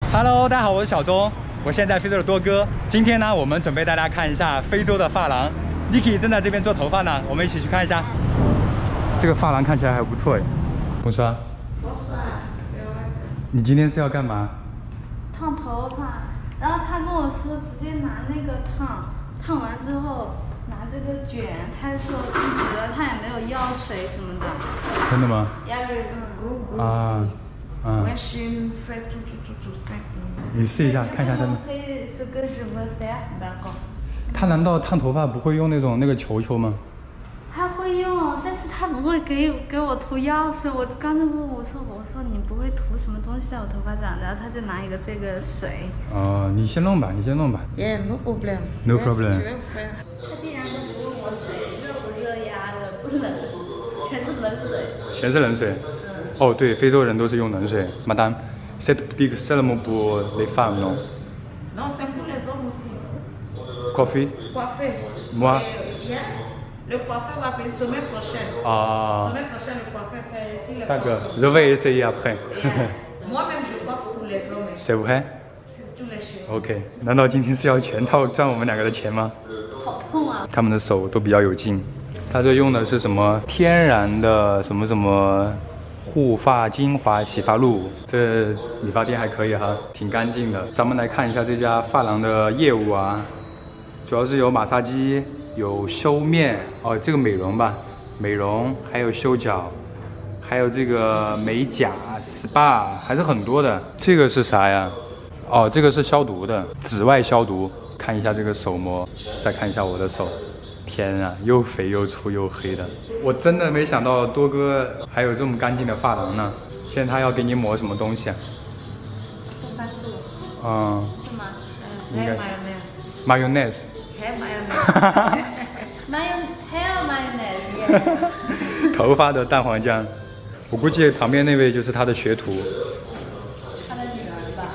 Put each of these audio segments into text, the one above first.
Hello， 大家好，我是小钟，我现在在非洲的多哥。今天呢，我们准备带大家看一下非洲的发廊。Niki 正在这边做头发呢，我们一起去看一下。这个发廊看起来还不错哎。不是啊。 不是啊， 你今天是要干嘛？ 烫头发。然后他跟我说，直接拿那个烫完之后拿这个卷。他说自己的，他也没有药水什么的。 真的吗？啊。嗯。你试一下，看一下他们。他难道烫头发不会用那个球球吗？ 他会用，但是他不会给我涂药水。我刚才问我说你不会涂什么东西在我头发上？然后他就拿一个这个水。 哦，你先弄吧。 Yeah, no problem. No problem. 他竟然都不问我水热不热呀，冷不冷，全是冷水。 全是冷水。哦，对，非洲人都是用冷水。Madame, cette boutique seulement pour les femmes, non? Non, c'est pour les hommes aussi. Coffee? Coiffé. Moi? Le coiffeur va venir semaine prochaine. Ah. Semaine prochaine, le coiffeur, c'est ici. D'accord, je vais essayer après. Moi-même, je coiffe pour les hommes. C'est vrai? C'est tous les cheveux. OK， 难道今天是要全套赚我们两个的钱吗？ 好痛啊！ 他们的手都比较有劲。他这用的是什么天然的什么护发精华洗发露，这理发店还可以哈，挺干净的。咱们来看一下这家发廊的业务啊，主要是有马杀鸡，有修面哦，这个美容吧，美容还有修脚，还有这个美甲 SPA， 还是很多的。这个是啥呀？哦，这个是消毒的，紫外消毒。看一下这个手膜，再看一下我的手。天啊，又肥又粗又黑的，我真的没想到多哥还有这么干净的发廊呢。现在他要给你抹什么东西啊？ 护发素。 嗯。 是吗？ 应该。 mayonnaise. Hair mayonnaise. 头发的蛋黄酱，我估计旁边那位就是他的学徒。 他的女儿吧？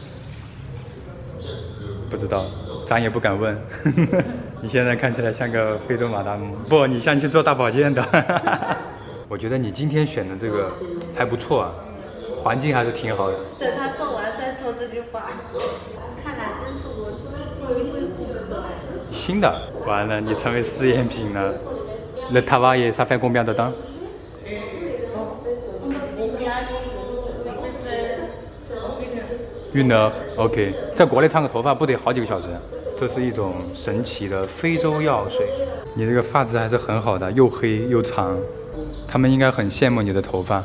不知道，咱也不敢问。你现在看起来像个非洲马达姆，不，你像去做大保健的。我觉得你今天选的这个还不错啊，环境还是挺好的。 等他做完再说这句话。看来真是我第一位顾客。 新的，完了，你成为试验品了。Le travail, ça fait combien de temps? 1 heure, OK。在国内烫个头发不得好几个小时。这是一种神奇的非洲药水，你这个发质还是很好的，又黑又长，他们应该很羡慕你的头发。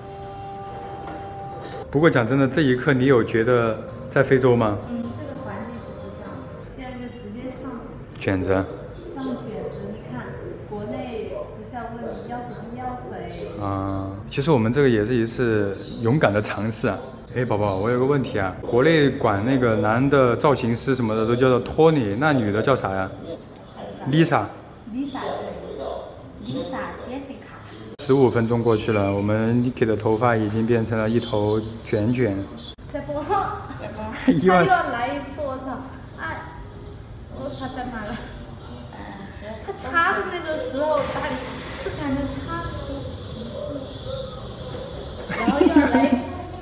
不过讲真的，这一刻你有觉得在非洲吗？ 这个环境是不像，现在就直接上卷子。 上卷子，你看国内不是要问你要什么药水？ 其实我们这个也是一次勇敢的尝试啊。哎，宝宝，我有个问题啊，国内管那个男的造型师什么的都叫做托尼，那女的叫啥呀 ？Lisa。Jessica。15分钟过去了，我们 Niki 的头发已经变成了一头卷卷。 再播，他又要来一次，我操！哎，我擦，在哪了？他擦的那个时候，就感觉擦头皮，然后又要来一次。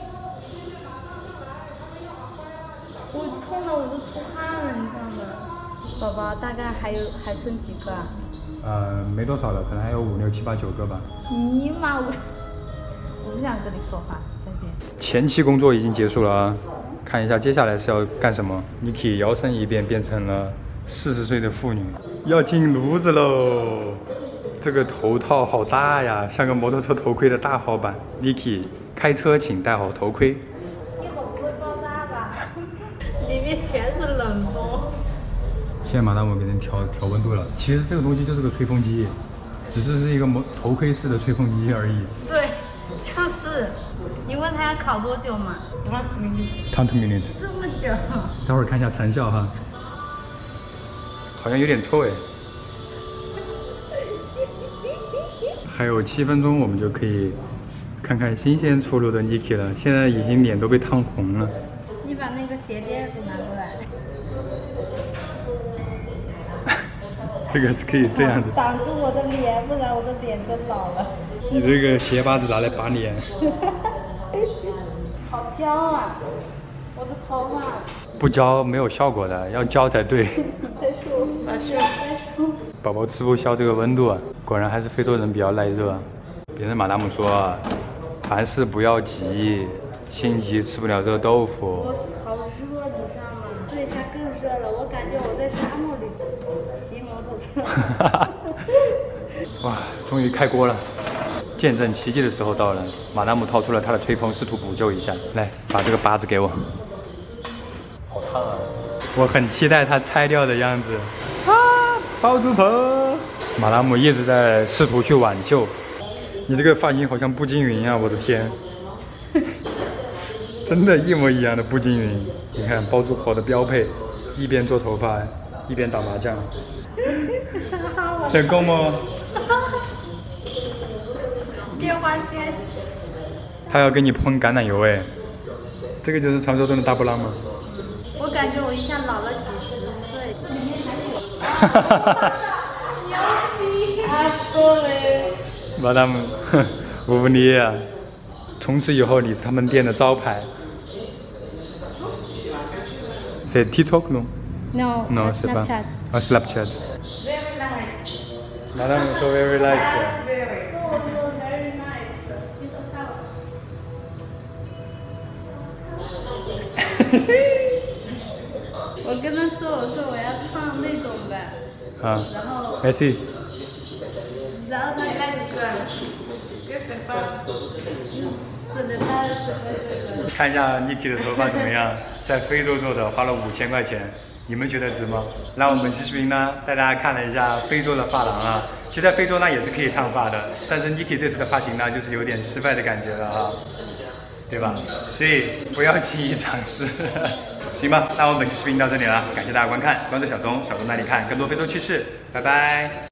我痛的我都出汗了，你知道吗？宝宝，大概还剩几个啊？ 没多少了，可能还有5、6、7、8、9个吧。 尼玛，我不想跟你说话，再见。 前期工作已经结束了啊，看一下接下来是要干什么。Niki 摇身一变变成了40岁的妇女，要进炉子喽。这个头套好大呀，像个摩托车头盔的大号版。Niki 开车请戴好头盔。 一会儿不会爆炸吧？里面全是冷风。 现在马达姆给人调温度了，其实这个东西就是个吹风机，只是一个头盔式的吹风机而已。 对，就是。你问他要烤多久嘛 ？20 minutes。 这么久？ 待会儿看一下成效哈。好像有点臭哎。还有7分钟，我们就可以看看新鲜出炉的 Niki 了。现在已经脸都被烫红了。 你把那个鞋垫子拿过来。 这个可以这样子挡住我的脸，不然我的脸真老了。 你这个鞋把子拿来把脸。 好挑啊！ 我的头发。 不教没有效果的，要教才对。 再说。 宝宝吃不消这个温度啊，果然还是非洲人比较耐热。别人马达姆说，凡事不要急，心急吃不了热豆腐。 我好热，你知道吗？这一下更热了，我感觉我在沙漠里骑摩托车。 哇，终于开锅了！见证奇迹的时候到了，马达姆掏出了他的吹风，试图补救一下。来，把这个八子给我。好烫啊！我很期待他拆掉的样子。啊，包租婆！马达姆一直在试图去挽救。你这个发型好像步惊云啊！我的天，真的，一模一样的步惊云。你看包租婆的标配，一边做头发，一边打麻将。成功吗？ 别花钱。 他要给你喷橄榄油哎，这个就是传说中的大波浪吗？ 我感觉我一下老了几十岁。这里面还有。牛逼！啊，说嘞。 马达姆，无敌啊！从此以后你是他们店的招牌。C'est TikTok non? No, No, c'est pas. Snapchat. Ah, Snapchat. Very nice. Madame so very nice. Very. Oh, very nice. You so proud. 我跟他说，我说我要烫那种的， 啊然后 ，Merci。 然后他 Qu'est-ce que pas? 是的，他是看一下 Niki 的头发怎么样？在非洲做的，花了5000块钱，你们觉得值吗？那我们本期视频呢，带大家看了一下非洲的发廊啊。其实在非洲呢也是可以烫发的，但是 Niki 这次的发型呢，就是有点失败的感觉了啊，对吧？所以不要轻易尝试。行吧，那我们本期视频到这里了，感谢大家观看，关注小钟，小钟带你看更多非洲趣事，拜拜。